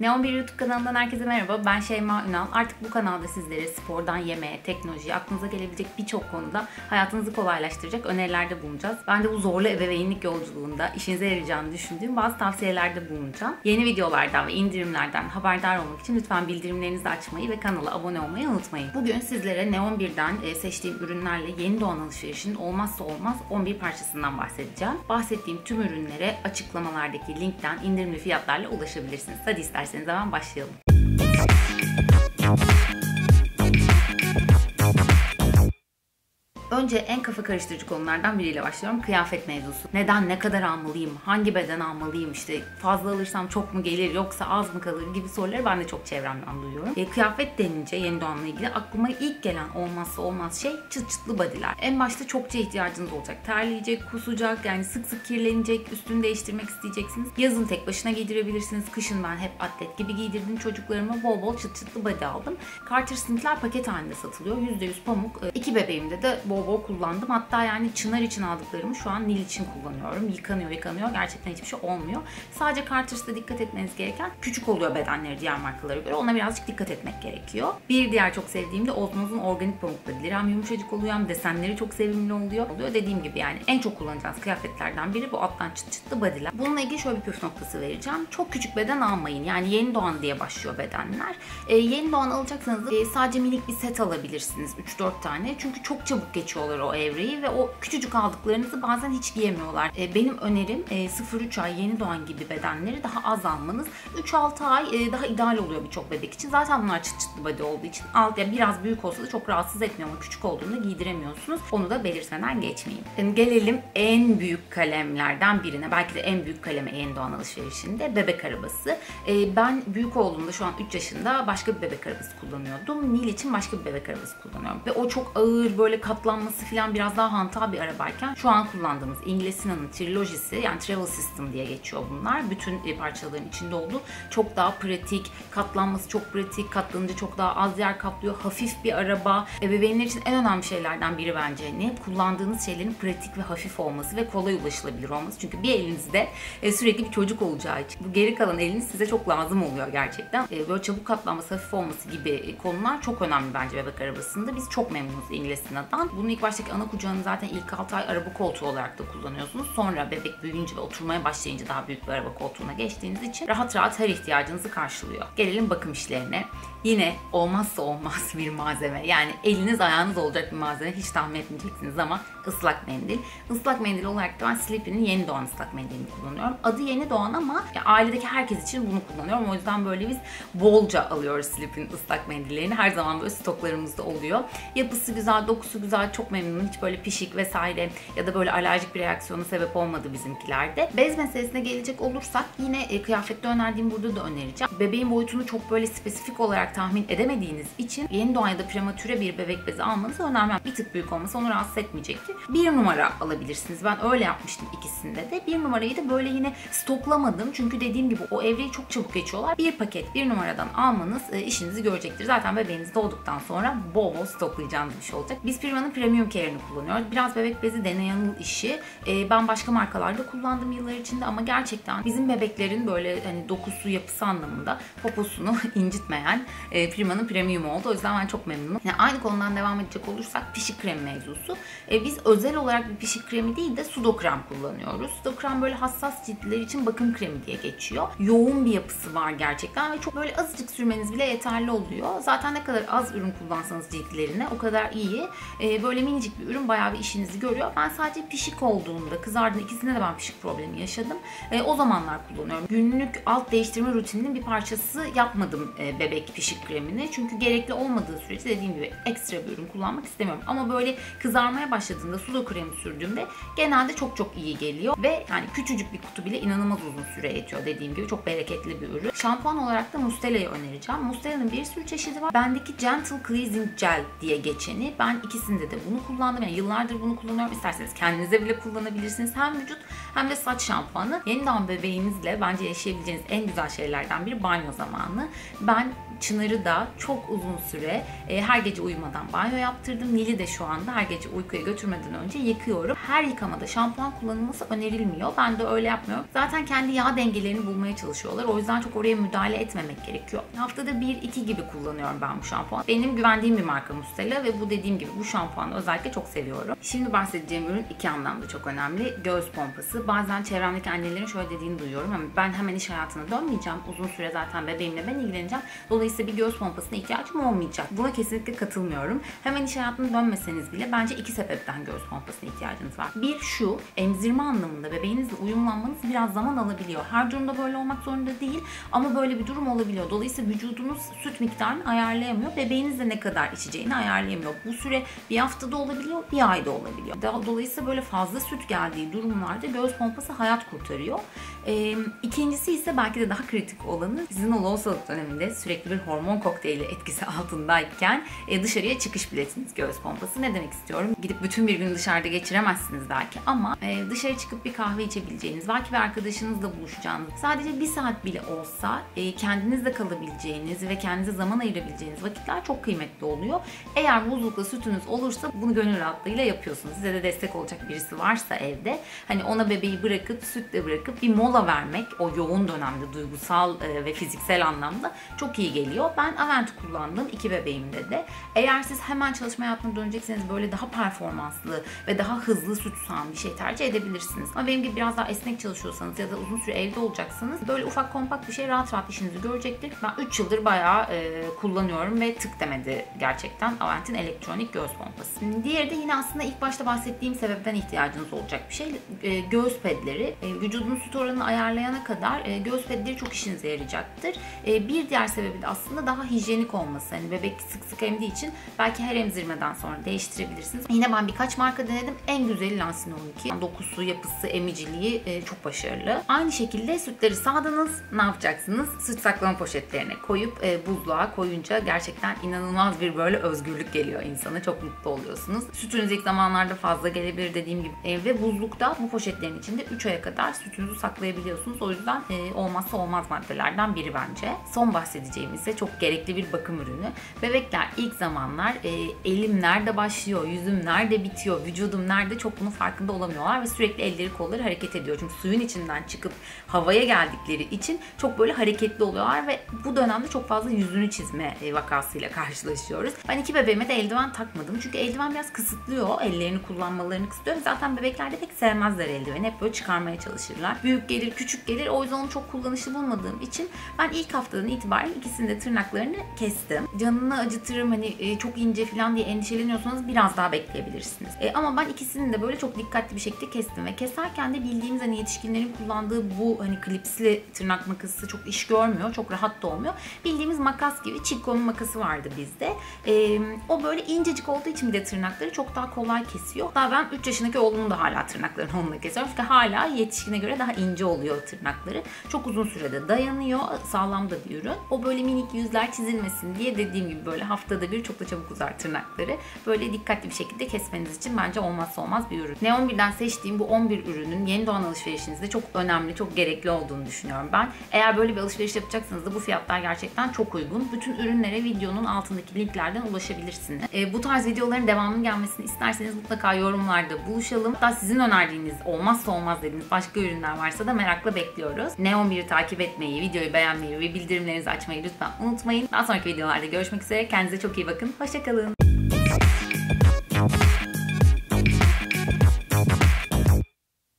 Neon bir YouTube kanalından herkese merhaba. Ben Şeyma Ünal. Artık bu kanalda sizlere spordan yemeğe, teknolojiye, aklınıza gelebilecek birçok konuda hayatınızı kolaylaştıracak önerilerde bulunacağız. Ben de bu zorlu ebeveynlik yolculuğunda işinize yarayacağını düşündüğüm bazı tavsiyelerde bulunacağım. Yeni videolardan ve indirimlerden haberdar olmak için lütfen bildirimlerinizi açmayı ve kanala abone olmayı unutmayın. Bugün sizlere Neon 1'den seçtiğim ürünlerle yeni doğan alışverişin olmazsa olmaz 11 parçasından bahsedeceğim. Bahsettiğim tüm ürünlere açıklamalardaki linkten indirimli fiyatlarla ulaşabilirsiniz. Hadi isterseniz hemen başlayalım. Önce en kafa karıştırıcı konulardan biriyle başlıyorum. Kıyafet mevzusu. Neden, ne kadar almalıyım, hangi beden almalıyım, işte fazla alırsam çok mu gelir yoksa az mı kalır gibi soruları ben de çok çevremden duyuyorum. Kıyafet denince yeni doğanla ilgili aklıma ilk gelen olmazsa olmaz şey çıt çıtlı body'ler. En başta çokça ihtiyacınız olacak. Terleyecek, kusacak, yani sık sık kirlenecek, üstünü değiştirmek isteyeceksiniz. Yazın tek başına giydirebilirsiniz. Kışın ben hep atlet gibi giydirdim çocuklarıma. Bol bol çıt çıtlı body aldım. Carter Smith'ler paket halinde satılıyor. %100 pamuk. İki bebeğimde de bol kullandım. Hatta yani Çınar için aldıklarımı şu an Nil için kullanıyorum. Yıkanıyor. Gerçekten hiçbir şey olmuyor. Sadece Carter's'ta dikkat etmeniz gereken küçük oluyor bedenleri diğer markalara göre. Ona birazcık dikkat etmek gerekiyor. Bir diğer çok sevdiğim de Osmos'un organik pamukları. Hem yumuşacık oluyor hem desenleri çok sevimli oluyor. Dediğim gibi yani en çok kullanacağınız kıyafetlerden biri bu alttan çıt çıtlı body'ler. Bununla ilgili şöyle bir püf noktası vereceğim. Çok küçük beden almayın. Yani yeni doğan diye başlıyor bedenler. Yeni doğan alacaksanız sadece minik bir set alabilirsiniz. 3-4 tane. Çünkü çok çabuk geçiyorlar o evreyi ve o küçücük aldıklarınızı bazen hiç giyemiyorlar. Benim önerim 0-3 ay yeni doğan gibi bedenleri daha az almanız. 3-6 ay daha ideal oluyor birçok bebek için. Zaten bunlar çıt çıtlı body olduğu için biraz büyük olsa da çok rahatsız etmiyor ama küçük olduğunda giydiremiyorsunuz. Onu da belirtmeden geçmeyeyim. Gelelim en büyük kalemlerden birine. Belki de en büyük kaleme yeni doğan alışverişinde bebek arabası. Ben büyük oğlumda şu an 3 yaşında başka bir bebek arabası kullanıyordum. Nil için başka bir bebek arabası kullanıyorum. Ve o çok ağır, böyle katlanması falan biraz daha hantal bir arabayken şu an kullandığımız Inglesina'nın Trilogisi, yani Travel System diye geçiyor bunlar. Bütün parçaların içinde olduğu çok daha pratik, katlanması çok pratik, katlanınca çok daha az yer kaplıyor. Hafif bir araba. Ebeveynler için en önemli şeylerden biri bence kullandığınız şeylerin pratik ve hafif olması ve kolay ulaşılabilir olması. Çünkü bir elinizde sürekli bir çocuk olacağı için bu geri kalan eliniz size çok lazım oluyor gerçekten. Böyle çabuk katlanması, hafif olması gibi konular çok önemli bence bebek arabasında. Biz çok memnunuz Inglesina'dan. Bunun ilk baştaki ana kucağını zaten ilk 6 ay araba koltuğu olarak da kullanıyorsunuz. Sonra bebek büyüyünce ve oturmaya başlayınca daha büyük bir araba koltuğuna geçtiğiniz için rahat rahat her ihtiyacınızı karşılıyor. Gelelim bakım işlerine. Yine olmazsa olmaz bir malzeme. Yani eliniz ayağınız olacak bir malzeme. Hiç tahmin etmeyeceksiniz ama ıslak mendil. Islak mendil olarak da ben Sleepy'nin yeni doğan ıslak mendilini kullanıyorum. Adı yeni doğan ama ailedeki herkes için bunu kullanıyorum. O yüzden böyle biz bolca alıyoruz Sleepy'nin ıslak mendillerini. Her zaman böyle stoklarımızda oluyor. Yapısı güzel, dokusu güzel, çok memnunum. Hiç böyle pişik vesaire ya da böyle alerjik bir reaksiyona sebep olmadı bizimkilerde. Bez meselesine gelecek olursak yine kıyafette önerdiğim burada da önereceğim. Bebeğin boyutunu çok böyle spesifik olarak tahmin edemediğiniz için yeni doğan ya da prematüre bir bebek bezi almanızı önermem. Bir tık büyük olması onu rahatsız etmeyecektir. 1 numara alabilirsiniz. Ben öyle yapmıştım ikisinde de. 1 numarayı da böyle yine stoklamadım. Çünkü dediğim gibi o evreyi çok çabuk geçiyorlar. Bir paket 1 numaradan almanız işinizi görecektir. Zaten bebeğiniz doğduktan sonra bol bol stoklayacağınız bir şey olacak. Biz Prima'nın Premium Care'ini kullanıyoruz. Biraz bebek bezi deney yanıl işi. Ben başka markalarda kullandım yıllar içinde ama gerçekten bizim bebeklerin böyle hani dokusu, yapısı anlamında poposunu incitmeyen Prima'nın Premium oldu. O yüzden ben çok memnunum. Yani aynı konudan devam edecek olursak pişik krem mevzusu. Biz özel olarak bir pişik kremi değil de sudo krem kullanıyoruz. Sudo krem böyle hassas ciltler için bakım kremi diye geçiyor. Yoğun bir yapısı var gerçekten ve çok böyle azıcık sürmeniz bile yeterli oluyor. Zaten ne kadar az ürün kullansanız ciltlerine o kadar iyi. Böyle minicik bir ürün bayağı bir işinizi görüyor. Ben sadece pişik olduğunda, kızardığında ikisinde de ben pişik problemi yaşadım. O zamanlar kullanıyorum. Günlük alt değiştirme rutininin bir parçası yapmadım bebek pişik kremini. Çünkü gerekli olmadığı sürece dediğim gibi ekstra bir ürün kullanmak istemiyorum. Ama böyle kızarmaya başladığında sudo kremi sürdüğümde genelde çok çok iyi geliyor. Ve yani küçücük bir kutu bile inanılmaz uzun süre yetiyor. Dediğim gibi çok bereketli bir ürün. Şampuan olarak da Mustela'yı önereceğim. Mustela'nın bir sürü çeşidi var. Bendeki Gentle Cleansing Gel diye geçeni. Ben ikisinde de bunu kullandım. Yani yıllardır bunu kullanıyorum. İsterseniz kendinize bile kullanabilirsiniz. Hem vücut hem de saç şampuanı. Yeni doğan bebeğinizle bence yaşayabileceğiniz en güzel şeylerden biri banyo zamanı. Ben Çınar'ı da çok uzun süre her gece uyumadan banyo yaptırdım. Nil'i de şu anda her gece uykuya götürmeden önce yıkıyorum. Her yıkamada şampuan kullanılması önerilmiyor. Ben de öyle yapmıyorum. Zaten kendi yağ dengelerini bulmaya çalışıyorlar. O yüzden çok oraya müdahale etmemek gerekiyor. Haftada 1-2 gibi kullanıyorum ben bu şampuan. Benim güvendiğim bir marka Mustela ve bu dediğim gibi bu şampuanı özellikle çok seviyorum. Şimdi bahsedeceğim ürün iki anlamda çok önemli. Göğüs pompası. Bazen çevremdeki annelerin şöyle dediğini duyuyorum ama ben hemen iş hayatına dönmeyeceğim. Uzun süre zaten bebeğimle ben ilgileneceğim. Dolayısıyla bir göğüs pompasına ihtiyacım olmayacak. Buna kesinlikle katılmıyorum. Hemen iş hayatına dönmeseniz bile bence iki sebepten göğüs pompasına ihtiyacınız var. Bir şu, emzirme anlamında bebeğinizle uyumlanmanız biraz zaman alabiliyor. Her durumda böyle olmak zorunda değil ama böyle bir durum olabiliyor. Dolayısıyla vücudunuz süt miktarını ayarlayamıyor. Bebeğiniz de ne kadar içeceğini ayarlayamıyor. Bu süre bir haftada olabiliyor, bir ayda olabiliyor. Dolayısıyla böyle fazla süt geldiği durumlarda göğüs pompası hayat kurtarıyor. İkincisi ise belki de daha kritik olanı, sizin o lohusalık döneminde sürekli bir hormon kokteyli etkisi altındayken dışarıya çıkış biletiniz göğüs pompası. Ne demek istiyorum? Gidip bütün bir gün dışarıda geçiremezsiniz belki ama dışarı çıkıp bir kahve içebileceğiniz, belki bir arkadaşınızla buluşacağınız, sadece bir saat bile olsa kendinizle kalabileceğiniz ve kendinize zaman ayırabileceğiniz vakitler çok kıymetli oluyor. Eğer buzlukta sütünüz olursa bunu gönül rahatlığıyla yapıyorsunuz. Size de destek olacak birisi varsa evde, hani ona bebeği bırakıp sütle bırakıp bir mola vermek o yoğun dönemde duygusal ve fiziksel anlamda çok iyi geliyor. Ben Avent kullandım 2 bebeğimde de. Eğer siz hemen çalışma hayatına dönecekseniz böyle daha performanslı ve daha hızlı süt sağan bir şey tercih edebilirsiniz. Ama benim gibi biraz daha esnek çalışıyorsanız ya da uzun süre evde olacaksanız böyle ufak kompakt bir şey rahat rahat işinizi görecektir. Ben 3 yıldır bayağı kullanıyorum ve tık demedi gerçekten Avent'in elektronik göğüs pompası. Diğeri de yine aslında ilk başta bahsettiğim sebepten ihtiyacınız olacak bir şey. Göğüs pedleri. Vücudun süt oranını ayarlayana kadar göğüs pedleri çok işinize yarayacaktır. Bir diğer sebebi de aslında daha hijyenik olması. Hani bebek sık sık emdiği için belki her emzirmeden sonra değiştirebilirsiniz. Yine ben birkaç marka denedim. En güzeli Lansino 12. Dokusu, yapısı, emiciliği çok başarılı. Aynı şekilde sütleri sağdınız. Ne yapacaksınız? Süt saklama poşetlerine koyup buzluğa koyunca gerçekten inanılmaz bir böyle özgürlük geliyor insana. Çok mutlu oluyorsunuz. Sütünüz ilk zamanlarda fazla gelebilir dediğim gibi. Ve buzlukta bu poşetlerin içinde 3 aya kadar sütünüzü saklayabiliyorsunuz. O yüzden olmazsa olmaz maddelerden biri bence. Son bahsedeceğim ise çok gerekli bir bakım ürünü. Bebekler ilk zamanlar elim nerede başlıyor, yüzüm nerede bitiyor, vücudum nerede çok bunun farkında olamıyorlar ve sürekli elleri kolları hareket ediyor. Çünkü suyun içinden çıkıp havaya geldikleri için çok böyle hareketli oluyorlar ve bu dönemde çok fazla yüzünü çizme vakasıyla karşılaşıyoruz. Ben 2 bebeğime de eldiven takmadım. Çünkü eldiven biraz kısıtlıyor. Ellerini kullanmalarını kısıtlıyor. Zaten bebekler de pek sevmezler eldiveni. Hep böyle çıkarmaya çalışırlar. Büyük gelir, küçük gelir. O yüzden onu çok kullanışlı bulmadığım için ben ilk haftadan itibaren ikisinin de tırnaklarını kestim. Canını acıtırım hani çok ince falan diye endişeleniyorsanız biraz daha bekleyebilirsiniz. Ama ben ikisini de böyle çok dikkatli bir şekilde kestim ve keserken de bildiğimiz hani yetişkinlerin kullandığı bu hani klipsli tırnak makası çok iş görmüyor. Çok rahat da olmuyor. Bildiğimiz makas gibi Chico'nun makası vardı bizde. O böyle incecik olduğu için bir de tırnakları çok daha kolay kesiyor. Daha ben 3 yaşındaki oğlumun da hala tırnaklarını onunla kesiyorum. Çünkü hala yetişkine göre daha ince oluyor tırnakları. Çok uzun sürede dayanıyor. Sağlam da bir ürün. O böyle minik yüzler çizilmesin diye dediğim gibi böyle haftada bir çok da çabuk uzar tırnakları. Böyle dikkatli bir şekilde kesmeniz için bence olmazsa olmaz bir ürün. Neon1'den seçtiğim bu 11 ürünün yeni doğan alışverişinizde çok önemli, çok gerekli olduğunu düşünüyorum ben. Eğer böyle bir alışveriş yapacaksanız da bu fiyatlar gerçekten çok uygun. Bütün ürünlere videonun altındaki linklerden ulaşabilirsiniz. Bu tarz videoların devamının gelmesini isterseniz mutlaka yorumlarda buluşalım. Hatta sizin önerdiğiniz, olmazsa olmaz dediğiniz başka ürünler varsa da merakla bekliyoruz. Neon1'i takip etmeyi, videoyu beğenmeyi ve bildirimlerinizi açmayı lütfen unutmayın. Daha sonraki videolarda görüşmek üzere. Kendinize çok iyi bakın. Hoşça kalın.